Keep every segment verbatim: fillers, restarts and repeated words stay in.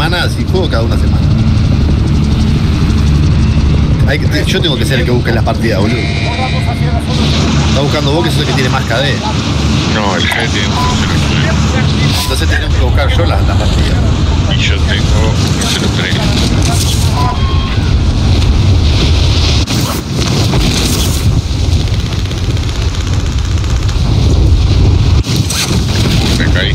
semana, si juego cada una semana. Hay que, yo tengo que ser el que busque las partidas, boludo. Está buscando vos, que sos el que tiene más K D. No, el G tiene un cero tres. Entonces tenemos que buscar yo las, las partidas. Y yo tengo un cero tres. Me caí.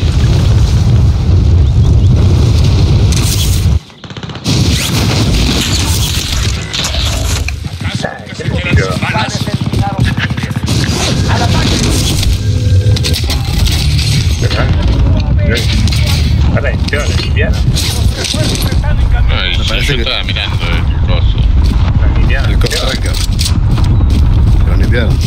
Atención, limpiada. Ay, Me sí, parece yo que- estaba mirando el coso. Limpiada. El Cop Tracker. Lo limpiaron.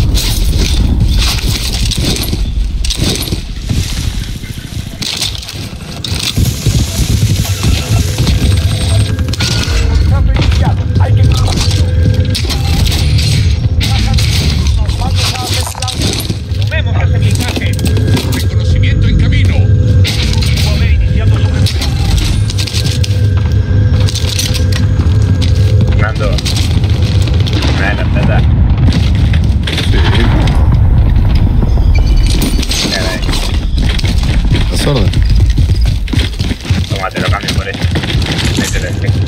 Reconocimiento en camino. Fernando. Nada, la plata. Sí. Nada, eh. Las órdenes. Toma, te lo cambio por eso. Mételo el G.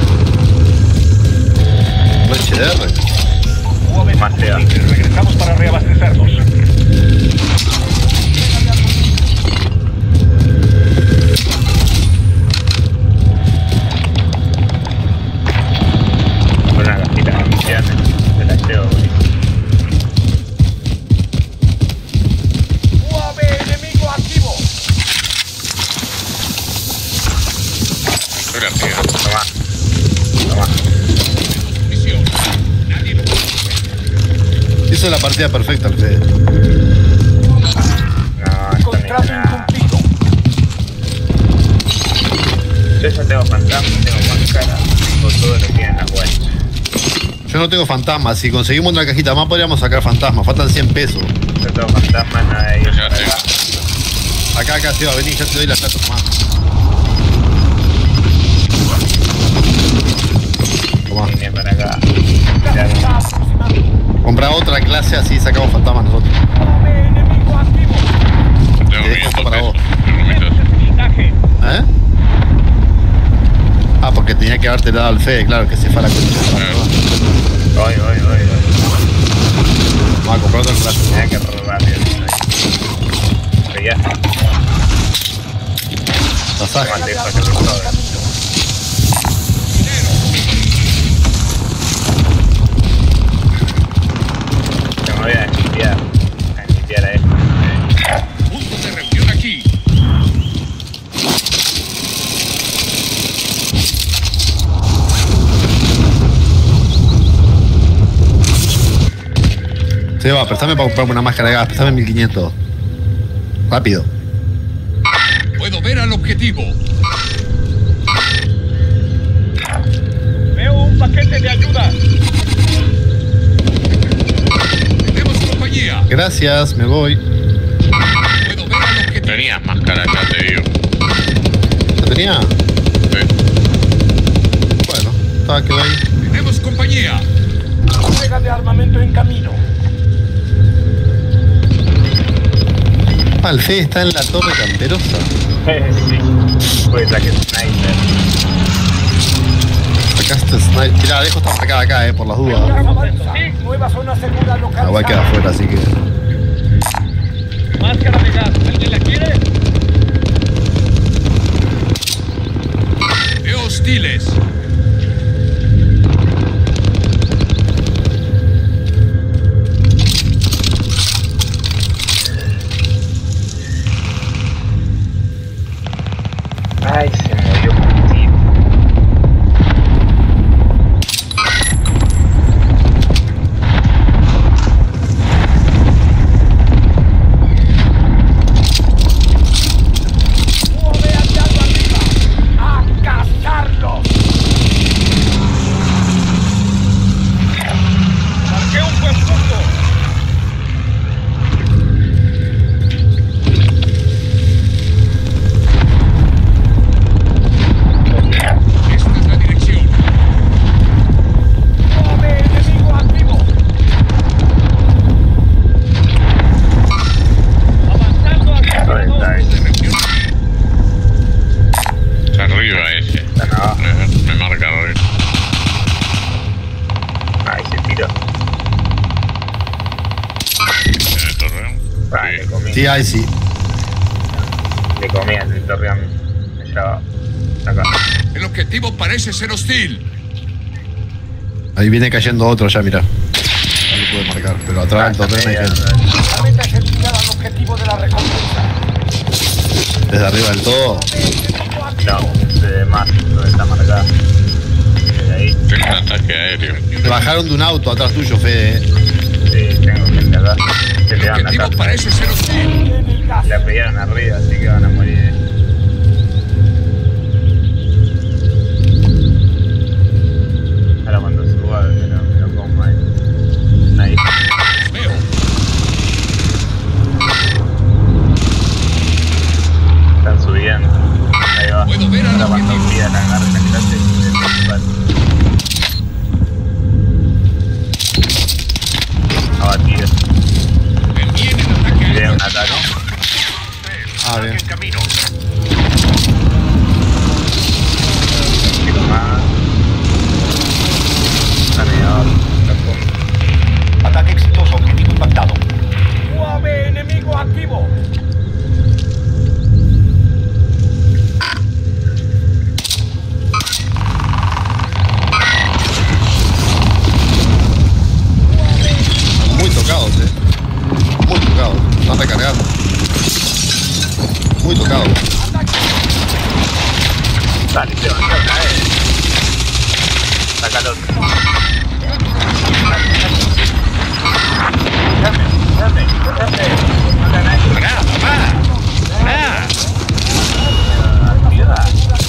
¿No H D R? Más feo. Regresamos para reabastecernos. Con la cajita de municiones. Te la llevo, boludo. U A V enemigo activo. Gracias. Toma. Toma. Misión. Nadie lo Hizo la partida perfecta, el Fede. No, esto no es nada. Yo ya tengo fantasma, tengo máscara, tengo todo lo que tiene en las webs. Yo no tengo fantasmas. Si conseguimos una cajita más, podríamos sacar fantasmas. Faltan cien pesos. Yo tengo fantasma, nada de ir Ya para sé. acá. Acá, acá, Seba, vení, ya te doy la plata más. Tomá. Vine para acá. Ya, Compra otra clase, así sacamos fantasmas nosotros. enemigo activo. Tengo Te dejo esto para vos. Blindaje. ¿Eh? Ah, porque tenía que haberte dado al Fede, claro, que se fue a la concha. voy, voy, voy, voy. Vamos a comprar otra clase. Tenía que robar bien. Pero ya está. Pasaje. Tomate esto que me sobra. Que me voy a limpiar. A limpiar a esto. Punto de reunión aquí. Seba, prestame para comprarme una máscara de gas, prestame mil quinientos. Rápido. Puedo ver al objetivo. Veo un paquete de ayuda. Tenemos compañía. Gracias, me voy. Puedo ver al objetivo. Tenías máscara, ya te digo. ¿Lo tenía? Sí. Bueno, estaba quedó ahí. Tenemos compañía. Entrega de armamento en camino. Ah, el Fede está en la torre camperosa. Sí. Puede sacar sniper. Sacaste sniper. Mirá, dejo esta acá, acá, eh, por las dudas. Nueva zona segura La voy a quedar afuera, así que. Máscara de gas. ¿Alguien la quiere? Veo hostiles. Ay, se murió un tipo. U A V allá arriba. ¡A cazarlos! Sí, ahí sí. Le comía el torreón allá acá. El objetivo parece ser hostil. Ahí viene cayendo otro ya, mirá. No lo pude marcar, pero atrás del torreón hay gente. La meta es eliminar al objetivo de la recompensa. Desde arriba del todo. No, de más, donde está marcada. Desde ahí. Tengo un ataque aéreo. Te bajaron de un auto atrás tuyo, Fede. Sí, tengo gente acá. Se El le dan la objetivo casa. parece ser hostil. En el gas. La pegaron arriba, así que van a morir. Ahora cuando suba, me lo, me lo pongo ahí. Ahí. Veo. Están subiendo. Ahí va. Puedo ver al Ahora cuando objetivo. pida la agarre la clase, el principal. Abatido. Detienen el ataque Tiene aéreo. un ataque. Ah, bien. En camino. Tiro más. Cargador. Lo pongo. Ataque exitoso, objetivo impactado. U A V enemigo activo. Muy tocados, eh. Muy tocados. Están recargando. Muy tocados. Dale, te van a caer. Sácalo. Dame, dame, dame. No le nadie. ¡Pará, papá! ¡Pará! Actividad.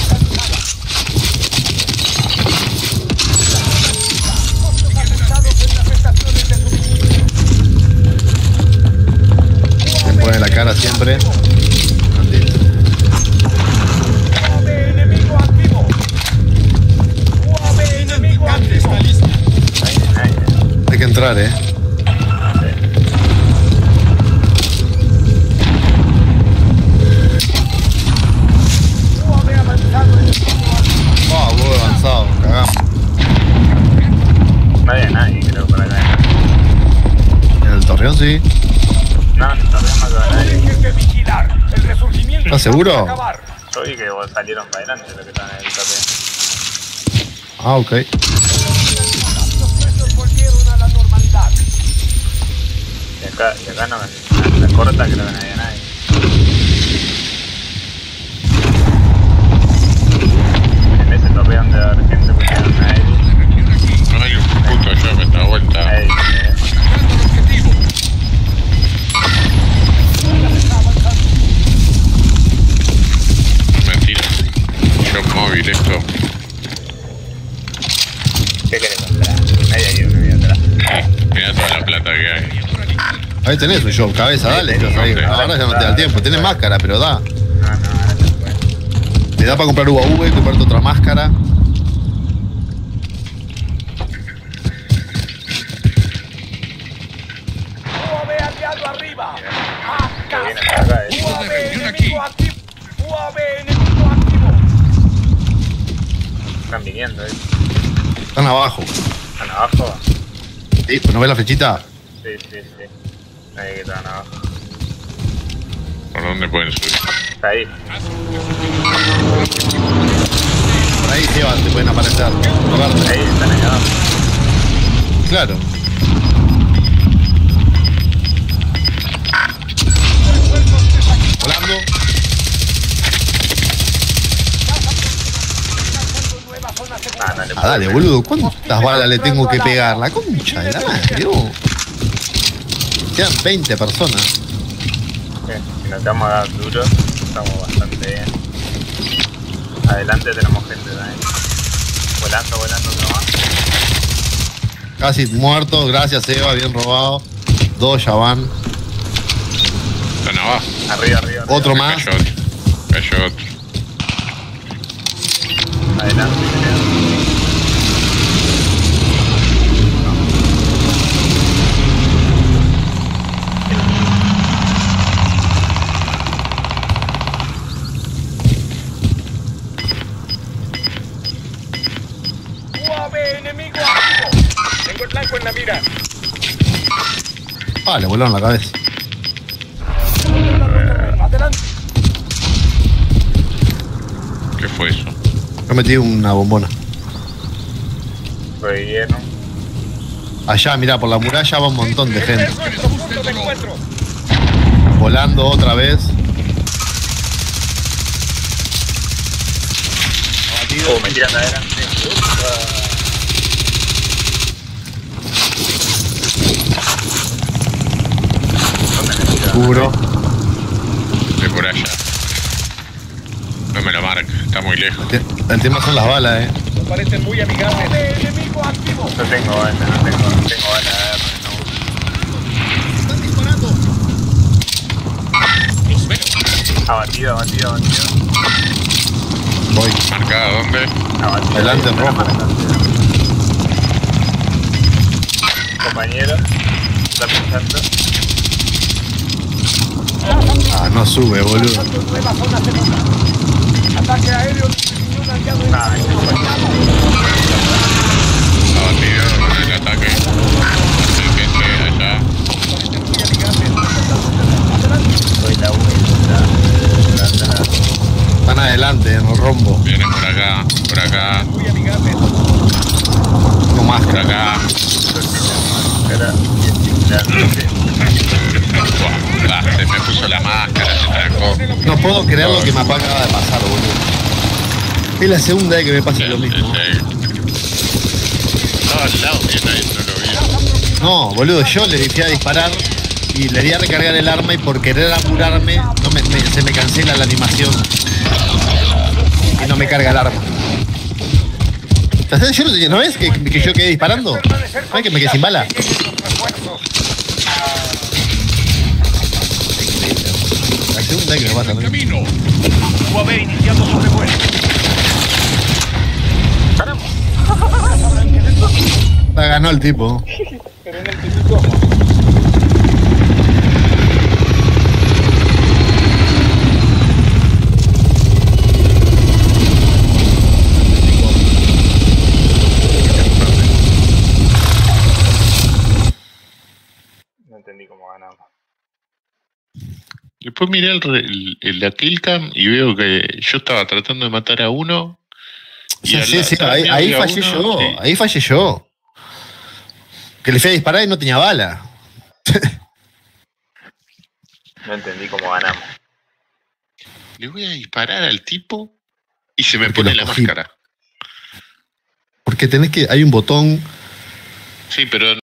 Se pone la cara siempre. Maldito. U A V enemigo activo. U A V enemigo activo. Ahí, ahí. Hay que entrar, eh. U A V avanzado en el Ah, huevo avanzado. Cagamos. No había nadie, creo, por acá. En el torreón sí. No, no sabemos que va nadie. Tienes que vigilar. El resurgimiento. ¿Estás seguro? está por acabar. Yo vi que vos salieron para adelante los que estaban en el tapete. Ah, ok. Los precios volvieron a la normalidad. Y acá, y acá no, en la corta creo que no había nadie. En ese torreón de haber gente que quedaron nadie. No hay un puto allá que está vuelta. Ahí, eh. Buscando el objetivo. Mentira. Yo móvil esto. ¿Qué querés comprar? Ahí hay uno ahí atrás. Mirá toda la plata que hay. Ahí tenés un show, cabeza, dale. Sí, Ahí. sí, Ahora ya no te da el tiempo. Tenés máscara, pero da. No, no, ahora se fue. Te da para comprar U A V, comprarte otra máscara. U A V aliado arriba. Que viene Acá. para acá, eh. U A V Reunión enemigo aquí. activo. U A V enemigo activo. Están viniendo, eh. Están abajo. Están abajo. ¿Sí? ¿No ves la flechita? Sí, sí, sí. Ahí que están abajo. ¿Por dónde pueden subir? Está ahí. Por ahí, Seba, te pueden aparecer. Roberto. Ahí, están ahí abajo. Claro. Volando. Ah, no le Ah, dale, boludo. ¿Cuántas balas le tengo que pegar? La concha de la madre, oh. Quedan veinte personas. Sí, si nos vamos a dar duro, estamos bastante bien. Adelante tenemos gente también. Volando, volando, otro más. Casi muerto. Gracias, Seba. Bien robado. Dos ya van. Están abajo. Arriba, arriba. arriba. Otro más. Cayó otro. Cayó otro. Adelante, creo. U A V enemigo activo. Tengo el blanco en la mira. Ah, le volaron la cabeza. adelante. ¿Qué fue eso? Yo metí una bombona. Fue lleno. Allá, mirá, por la muralla va un montón de Este gente. es nuestro punto de encuentro. Volando otra vez. Oh, me tiran adelante. Ufa. ¿Dónde me tiran? Cubro. De por allá. No me lo marca, está muy lejos. El tema son las balas, eh. Me parecen muy amigables. Enemigo activo. No tengo balas, no tengo, no tengo balas. Están disparando. Los veo. Abatido, abatido, abatido. Voy. ¿Marcada dónde? Abatido. Adelante, en rojo. Compañero, está pensando. Ah, no sube, boludo. Nueva zona segura. Ataque aéreo de un aliado en Ah, ese fue. Abatido con el ataque. El gente allá. parecen muy amigables. Adelante. Soy la única. Están adelante, en el rombo. Vienen por acá, por acá, Muy amigables. No más. por acá. Era. Buah, ah, se me puso la máscara, se trancó. No puedo creer lo que me acaba de pasar, boludo. Es la segunda vez que me pasa lo mismo. Estaba al lado mío, nadie no lo vio. No, boludo, yo le fui a disparar y le di a recargar el arma y por querer apurarme no me, me- se me cancela la animación y no me carga el arma. O sea, yo no, ¿no ves que, que yo quedé disparando? ¿No ves que me quedé sin bala? La segunda vez que me pasa lo mismo. Camino. U A V iniciando sobrevuelo. La ganó el tipo. Pero en el típico. No entendí cómo ganamos. Después miré el, re- el- el- la killcam y veo que yo estaba tratando de matar a uno. y Sí, al sí, lado sí, ahí, mío ahí había fallé uno, yo, sí. ahí fallé yo. Que le fui a disparar y no tenía bala. No entendí cómo ganamos. Le voy a disparar al tipo y se me Porque pone lo la cogí. máscara. Porque tenés que, hay un botón Sí, pero